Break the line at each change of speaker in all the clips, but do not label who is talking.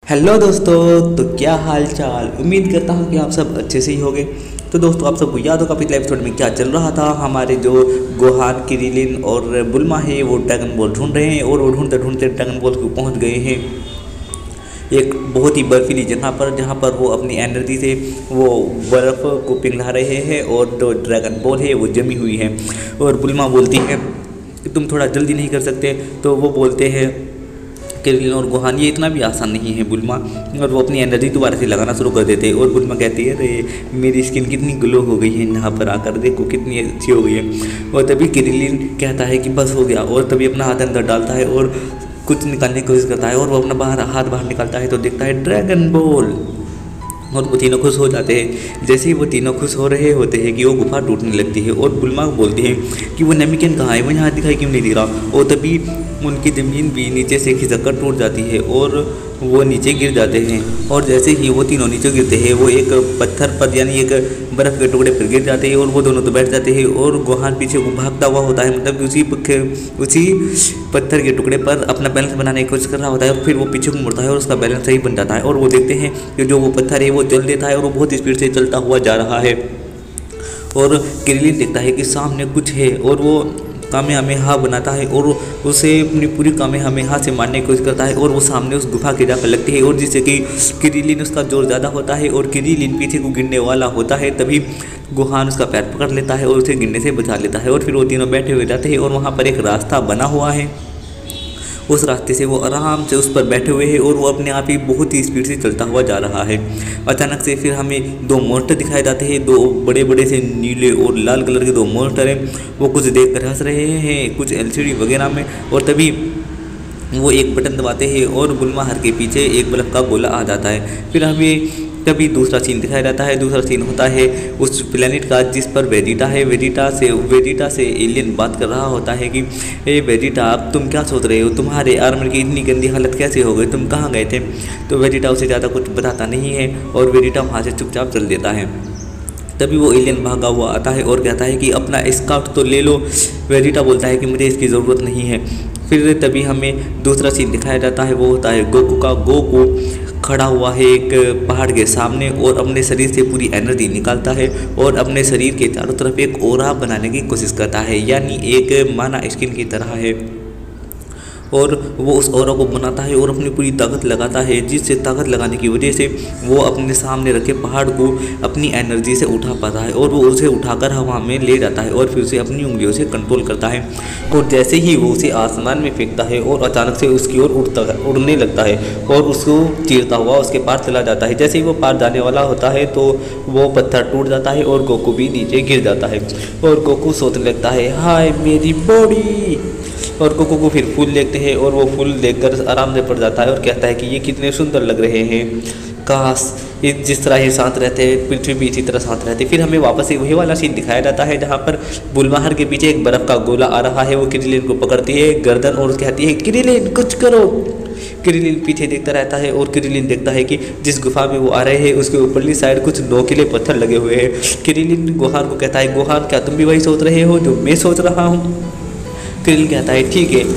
Hello दोस्तों, तो क्या हाल चाल। उम्मीद करता हूँ कि आप सब अच्छे से ही होंगे। तो दोस्तों, आप सबको याद होगा पिछले एपिसोड में क्या चल रहा था। हमारे जो गोहान, किरिलिन और बुल्मा है वो ड्रैगन बॉल ढूंढ रहे हैं और वो ढूंढते ढूंढते ड्रैगन बॉल को पहुँच गए हैं एक बहुत ही बर्फीली जगह पर, जहाँ पर वो अपनी एनर्जी से वो बर्फ़ को पिघला रहे हैं और जो ड्रैगन बॉल है वो जमी हुई है। और बुल्मा बोलती है कि तुम थोड़ा जल्दी नहीं कर सकते। तो वो बोलते हैं किरिलिन और गोहान, ये इतना भी आसान नहीं है बुल्मा। और वो अपनी एनर्जी दोबारा से लगाना शुरू कर देते हैं और बुल्मा कहती है अरे मेरी स्किन कितनी ग्लो हो गई है, यहाँ पर आकर देखो कितनी अच्छी हो गई है। और तभी किरिलिन कहता है कि बस हो गया, और तभी अपना हाथ अंदर डालता है और कुछ निकालने की कोशिश करता है और वो अपना हाथ बाहर निकालता है तो देखता है ड्रैगन बॉल। और वो तीनों खुश हो जाते हैं। जैसे ही वो तीनों खुश हो रहे होते हैं कि वो गुफा टूटने लगती है और बुल्मा बोलती है कि वो नमिकन कहाँ है, वो यहाँ दिखाई क्यों नहीं दे रहा। और तभी उनकी ज़मीन भी नीचे से खिसक कर टूट जाती है और वो नीचे गिर जाते हैं। और जैसे ही वो तीनों नीचे गिरते हैं वो एक पत्थर पर यानी एक बर्फ़ के टुकड़े पर गिर जाते हैं और वो दोनों तो बैठ जाते हैं। और गोहान पीछे वो भागता हुआ होता है, मतलब उसी पत्थर के टुकड़े पर अपना बैलेंस बनाने की कोशिश कर रहा होता है। और फिर वो पीछे को मुड़ता है और उसका बैलेंस सही बन जाता है और वो देखते हैं कि जो वो पत्थर है वो चल देता है और वो बहुत स्पीड से चलता हुआ जा रहा है। और किरिलिन देखता है कि सामने कुछ है और वो कामेहामेहा बनाता है और उसे अपनी पूरी कामेहामेहा से मारने की कोशिश करता है और वो सामने उस गुफा के जाकर लगती है। और जिससे कि किरिलिन उसका जोर ज़्यादा होता है और किरिलिन पीछे को गिरने वाला होता है, तभी गोहान उसका पैर पकड़ लेता है और उसे गिरने से बचा लेता है। और फिर वो तीनों बैठे हुए जाते हैं और वहाँ पर एक रास्ता बना हुआ है। उस रास्ते से वो आराम से उस पर बैठे हुए हैं और वो अपने आप ही बहुत ही स्पीड से चलता हुआ जा रहा है। अचानक से फिर हमें दो मॉन्स्टर दिखाए जाते हैं, दो बड़े बड़े से नीले और लाल कलर के दो मॉन्स्टर हैं। वो कुछ देख कर हंस रहे हैं, कुछ एलसीडी वगैरह में। और तभी वो एक बटन दबाते हैं और बुल्मा हर के पीछे एक बल्ब का गोला आ जाता है। फिर हमें तभी दूसरा सीन दिखाया जाता है। दूसरा सीन होता है उस प्लेनेट का जिस पर वेजिटा है। वेजिटा से एलियन बात कर रहा होता है कि ए वेजिटा, अब तुम क्या सोच रहे हो, तुम्हारे आर्मर की इतनी गंदी हालत कैसे हो गई, तुम कहाँ गए थे। तो वेजिटा उसे ज़्यादा कुछ बताता नहीं है और वेजिटा वहाँ से चुपचाप चल देता है। तभी वो एलियन भागा हुआ आता है और कहता है कि अपना स्काउट तो ले लो। वेजिटा बोलता है कि मुझे इसकी ज़रूरत नहीं है। फिर तभी हमें दूसरा सीन दिखाया जाता है, वो होता है गोकू का। गोकू खड़ा हुआ है एक पहाड़ के सामने और अपने शरीर से पूरी एनर्जी निकालता है और अपने शरीर के चारों तरफ एक ओरा बनाने की कोशिश करता है, यानी एक माना स्किन की तरह है। और वो उस ओरा को बनाता है और अपनी पूरी ताकत लगाता है, जिससे ताकत लगाने की वजह से वो अपने सामने रखे पहाड़ को अपनी एनर्जी से उठा पाता है और वो उसे उठाकर हवा में ले जाता है और फिर उसे अपनी उंगलियों से कंट्रोल करता है। और जैसे ही वो उसे आसमान में फेंकता है और अचानक से उसकी ओर उड़ने लगता है और उसको चीरता हुआ उसके पार चला जाता है। जैसे ही वो पार जाने वाला होता है तो वो पत्थर टूट जाता है और गोकू भी नीचे गिर जाता है और गोकू सोचने लगता है हाय मेरी बॉडी। और गोकू को फिर फूल देखते हैं और वो फूल देखकर आराम से पड़ जाता है और कहता है कि ये कितने सुंदर लग रहे हैं, काश ये जिस तरह ये शांत रहते हैं पृथ्वी भी इसी तरह शांत रहती। फिर हमें वापस से वही वाला सीन दिखाया जाता है जहाँ पर बुलवाहर के पीछे एक बर्फ़ का गोला आ रहा है। वो किरिलिन को पकड़ती है गर्दन और कहती है किरिलिन कुछ करो। किरिलिन पीछे देखता रहता है और किरिलिन देखता है कि जिस गुफा में वो आ रहे हैं उसके ऊपरली साइड कुछ नोकीले पत्थर लगे हुए हैं। किरिलिन गोहान को कहता है गोहान, क्या तुम भी वही सोच रहे हो जो मैं सोच रहा हूँ। किरिलिन कहता है ठीक है।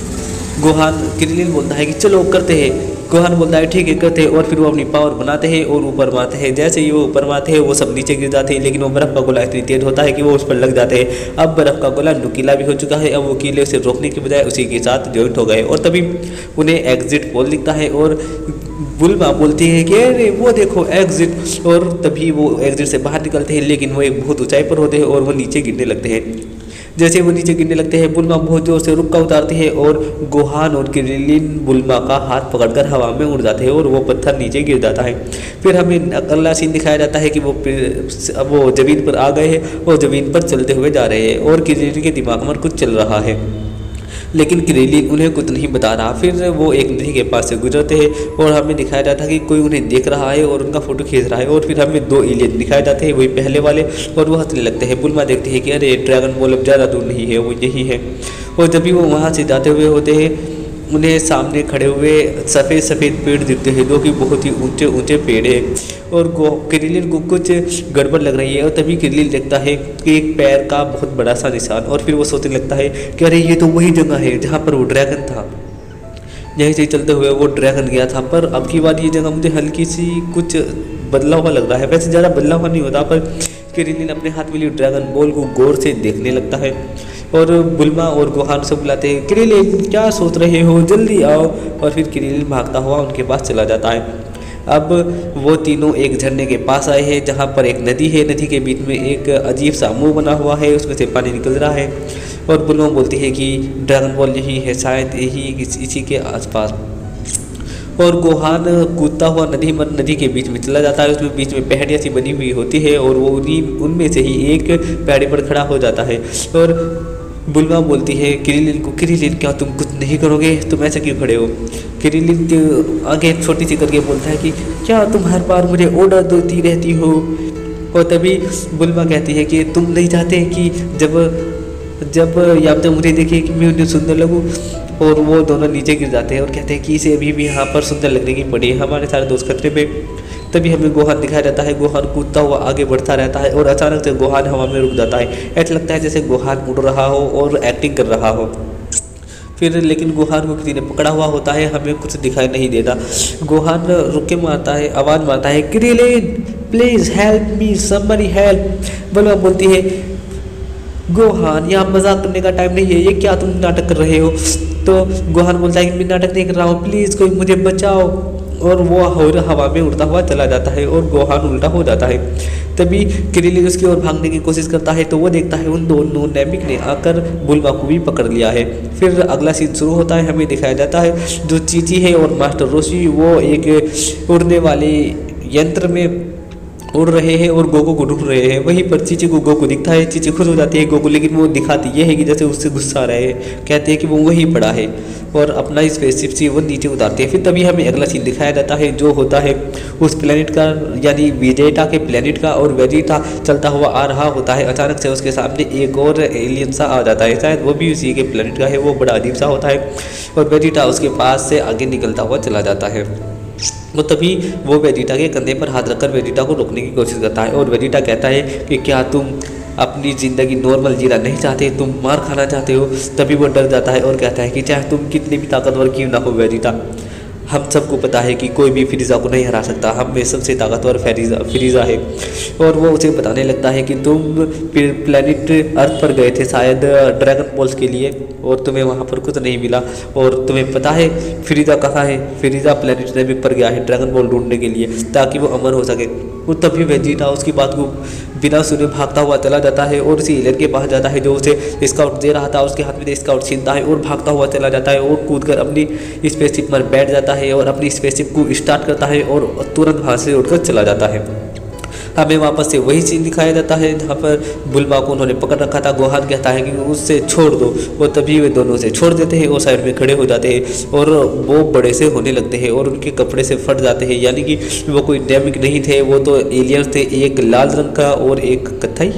किरिलिन बोलता है कि चलो करते हैं। गोहान बोलता है ठीक है करते हैं। और फिर वो अपनी पावर बनाते हैं और ऊपर मारते हैं। जैसे ही वो ऊपर मारते हैं वो सब नीचे गिर जाते हैं, लेकिन वो बर्फ़ का गोला इतनी तेज होता है कि वो उस पर लग जाते हैं। अब बर्फ़ का गोला नुकीला भी हो चुका है। अब वो कीले उसे रोकने के बजाय उसी के साथ जॉइंट हो गए और तभी उन्हें एग्जिट पोल दिखता है और बुल्मा बोलती है कि अरे वो देखो एग्जिट। और तभी वो एग्जिट से बाहर निकलते हैं, लेकिन वो एक बहुत ऊंचाई पर होते हैं और वो नीचे गिरने लगते हैं। जैसे वो नीचे गिरने लगते हैं बुल्मा बहुत जोर से रुक्का उतारती है और गोहान और किरिलिन बुल्मा का हाथ पकड़कर हवा में उड़ जाते हैं और वो पत्थर नीचे गिर जाता है। फिर हमें अगला सीन दिखाया जाता है कि वो ज़मीन पर आ गए हैं और ज़मीन पर चलते हुए जा रहे हैं और किरिलिन के दिमाग में कुछ चल रहा है, लेकिन किरिलिन उन्हें कुछ नहीं बता रहा। फिर वो एक नदी के पास से गुजरते हैं और हमें दिखाया जाता है कि कोई उन्हें देख रहा है और उनका फोटो खींच रहा है। और फिर हमें दो एलियन दिखाए जाते हैं, वही पहले वाले, और वो हंसने लगते हैं। बुल्मा देखते हैं कि अरे ड्रैगन बॉल अब ज़्यादा दूर नहीं है, वो यही है। और जब भी वो वहाँ से जाते हुए होते हैं उन्हें सामने खड़े हुए सफ़ेद सफ़ेद पेड़ दिखते हैं जो कि बहुत ही ऊंचे ऊंचे पेड़ है। और किरिलिन को कुछ गड़बड़ लग रही है और तभी किरिलिन देखता है कि एक पैर का बहुत बड़ा सा निशान। और फिर वो सोचने लगता है कि अरे ये तो वही जगह है जहाँ पर वो ड्रैगन था। यहीं से चलते हुए वो ड्रैगन गया था, पर अब की बार ये जगह मुझे हल्की सी कुछ बदला हुआ लग रहा है। वैसे ज़्यादा बदला हुआ नहीं होता, पर क्रिलिन अपने हाथ में लिए ड्रैगन बॉल को गौर से देखने लगता है और बुल्मा और गोहान से बुलाते हैं, क्रिलिन क्या सोच रहे हो, जल्दी आओ। और फिर क्रिलिन भागता हुआ उनके पास चला जाता है। अब वो तीनों एक झरने के पास आए हैं जहाँ पर एक नदी है। नदी के बीच में एक अजीब सा मुंह बना हुआ है, उसमें से पानी निकल रहा है। और बुल्मा बोलती है कि ड्रैगन बॉल यही है, शायद यही इसी के आसपास। और गोहान कूदता हुआ नदी के बीच में चला जाता है। उसमें बीच में पहाड़ियाँ सी बनी हुई होती है और वो उनमें से ही एक पहाड़ी पर खड़ा हो जाता है। और बुल्मा बोलती है क्रिलिन को, क्रिलिन क्या तुम कुछ नहीं करोगे, तुम ऐसे क्यों खड़े हो। क्रिलिन के आगे छोटी सी करके बोलता है कि क्या तुम हर बार मुझे ऑर्डर देती रहती हो। और तभी बुल्मा कहती है कि तुम नहीं चाहते कि जब या तो मुझे देखिए कि मैं उन्हें सुंदर लगूँ। और वो दोनों नीचे गिर जाते हैं और कहते हैं कि इसे अभी भी यहाँ पर सुंदर लगने की पड़ी है, हमारे सारे दोस्त खतरे में। तभी हमें गोहान दिखाया जाता है। गोहान कूदता हुआ आगे बढ़ता रहता है और अचानक से गोहान हवा में रुक जाता है। ऐसा लगता है जैसे गोहान उड़ रहा हो और एक्टिंग कर रहा हो। फिर लेकिन गोहान को किसी ने पकड़ा हुआ होता है, हमें कुछ दिखाई नहीं देता। गोहान रुक के मारता है, आवाज़ मारता है, Krillin please help me, somebody help. Bulma बोलती है गोहान यहाँ मजाक करने का टाइम नहीं है, ये क्या तुम नाटक कर रहे हो। तो गोहान बोलता है कि मैं नाटक नहीं कर रहा हूँ, प्लीज़ कोई मुझे बचाओ। और वो हवा में उड़ता हुआ चला जाता है और गोहान उल्टा हो जाता है। तभी क्रिलिन उसकी ओर भागने की कोशिश करता है तो वो देखता है उन दोनों नैमिक ने आकर बुल्मा को भी पकड़ लिया है। फिर अगला सीन शुरू होता है। हमें दिखाया जाता है जो चीची है और मास्टर रोशी वो एक उड़ने वाले यंत्र में उड़ रहे हैं और गोकू को ढूंढ रहे हैं। वहीं पर चीची को गोकू दिखता है, चीची खुश हो जाती है गोकू, लेकिन वो दिखाती ये है कि जैसे उससे गुस्सा आ रहे हैं। कहते हैं कि वो वहीं पड़ा है और अपना स्पेसशिप से वो नीचे उतारते हैं। फिर तभी हमें अगला सीन दिखाया जाता है जो होता है उस प्लेनेट का, यानी वेजिटा के प्लेनेट का। और वेजिटा चलता हुआ आ रहा होता है, अचानक से उसके सामने एक और एलियन सा आ जाता है, शायद वो भी उसी के प्लेनेट का है। वो बड़ा अजीब सा होता है और वेजिटा उसके पास से आगे निकलता हुआ चला जाता है। तो तभी वो वेजिटा के कंधे पर हाथ रखकर वेजिटा को रोकने की कोशिश करता है और वेजिटा कहता है कि क्या तुम अपनी ज़िंदगी नॉर्मल जीना नहीं चाहते, तुम मार खाना चाहते हो। तभी वो डर जाता है और कहता है कि चाहे तुम कितनी भी ताकतवर क्यों ना हो वेजिटा, हम सबको पता है कि कोई भी फ्रीज़ा को नहीं हरा सकता, हम में सबसे ताकतवर फ्रीज़ा है। और वो उसे बताने लगता है कि तुम प्लेनेट अर्थ पर गए थे शायद ड्रैगन बॉल्स के लिए और तुम्हें वहाँ पर कुछ नहीं मिला। और तुम्हें पता है फ्रीज़ा कहाँ है, फ्रीज़ा प्लेनेट नैमिक पर गया है ड्रैगन बॉल ढूंढने के लिए ताकि वो अमर हो सके। वो तभी वेजिटा उसकी बात को बिना सुने भागता हुआ चला जाता है और उसी एलियन के पास जाता है जो उसे स्काउट दे रहा था। उसके हाथ में स्काउट छीनता है और भागता हुआ चला जाता है और कूदकर अपनी स्पेसशिप पर बैठ जाता है और अपनी स्पेसशिप को स्टार्ट करता है और तुरंत वहाँ से उड़कर चला जाता है। हमें वापस से वही सीन दिखाया जाता है जहाँ पर बुल्मा को उन्होंने पकड़ रखा था। गोहान कहता है कि उससे छोड़ दो, वो तभी वे दोनों से छोड़ देते हैं और साइड में खड़े हो जाते हैं और वो बड़े से होने लगते हैं और उनके कपड़े से फट जाते हैं। यानी कि वो कोई नैमिक नहीं थे, वो तो एलियंस थे, एक लाल रंग का और एक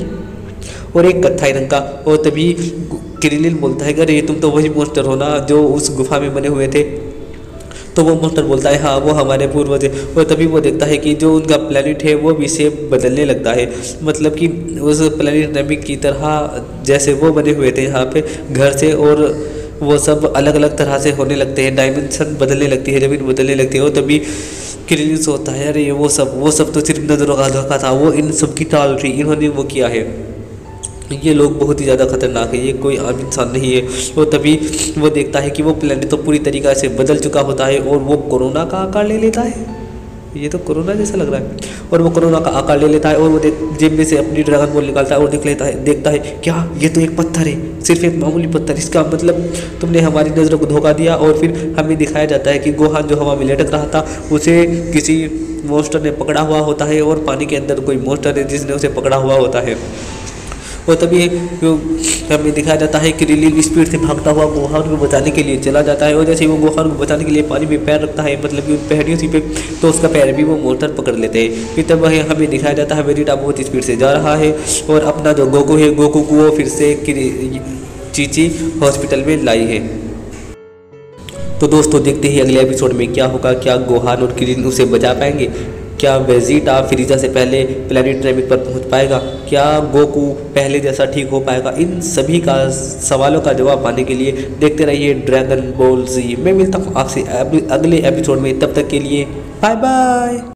कत्थई रंग का। और तभी क्रिलिन बोलता है कि अरे तुम तो वही मोस्टर हो ना जो उस गुफा में बने हुए थे। तो वो मोस्टर बोलता है हाँ वो हमारे पूर्वज है। और तभी वो देखता है कि जो उनका प्लेनेट है वो भी शेप बदलने लगता है, मतलब कि उस प्लेनेट नैमिक की तरह जैसे वो बने हुए थे यहाँ पे घर से, और वो सब अलग अलग तरह से होने लगते हैं, डायमेंशन बदलने लगती है, ज़मीन बदलने लगती है। और तभी क्रिलिन सोचता है अरे वो सब तो सिर्फ नजरों का धोखा था, वो इन सब की टाल थी, इन्होंने वो किया है, ये लोग बहुत ही ज़्यादा खतरनाक है, ये कोई आम इंसान नहीं है। और तभी वो देखता है कि वो प्लेनेट तो पूरी तरीक़ा से बदल चुका होता है और वो कोरोना का आकार ले लेता है, ये तो कोरोना जैसा लग रहा है। और वो कोरोना का आकार ले लेता है और वो जेब में से अपनी ड्रैगन बॉल निकालता है और देखता है क्या ये तो एक पत्थर है, सिर्फ एक मामूली पत्थर, इसका मतलब तुमने हमारी नज़रों को धोखा दिया। और फिर हमें दिखाया जाता है कि गोहान जो हवा में लटक रहा था उसे किसी मॉन्स्टर ने पकड़ा हुआ होता है और पानी के अंदर कोई मॉन्स्टर है जिसने उसे पकड़ा हुआ होता है। और तभी हमें दिखाया जाता है कि क्रिलिन स्पीड से भागता हुआ गोहान को बचाने के लिए चला जाता है। और जैसे ही वो गोहान को बचाने के लिए पानी में पैर रखता है, मतलब कि उन पहाड़ियों सी पे, तो उसका पैर भी वो मोटर पकड़ लेते हैं। फिर तब वह हमें दिखाया जाता है वेजिटा बहुत स्पीड से जा रहा है और अपना जो गोकू है, गोकू को वो फिर से चीची हॉस्पिटल में लाई है। तो दोस्तों देखते ही अगले एपिसोड में क्या होगा, क्या गोहान और क्रिलिन उसे बचा पाएंगे। क्या वेजिटा फ्रीजा से पहले प्लेनेट नेमिक पर पहुंच पाएगा? क्या गोकू पहले जैसा ठीक हो पाएगा? इन सभी का सवालों का जवाब पाने के लिए देखते रहिए ड्रैगन बॉल जी। मैं मिलता हूँ आपसे अगले एपिसोड में, तब तक के लिए बाय बाय।